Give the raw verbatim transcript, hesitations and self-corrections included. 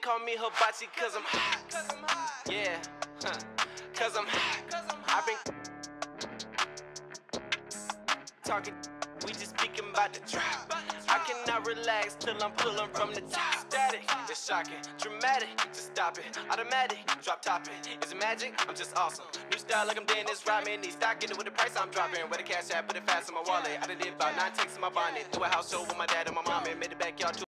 call me hibachi cause I'm hot. Yeah, huh. Cause I'm hot. I've been talking, we just speaking about the trap. I cannot relax till I'm pulling from the top. Static, it's shocking, dramatic, just stop it. Automatic, drop top it. Is it magic? I'm just awesome. New style like I'm Dennis Rodman. Need stocking it with the price I'm dropping. Where the cash at, put it fast in my wallet. I done did about nine takes in my bonnet. Do a house show with my dad and my mom and made it backyard.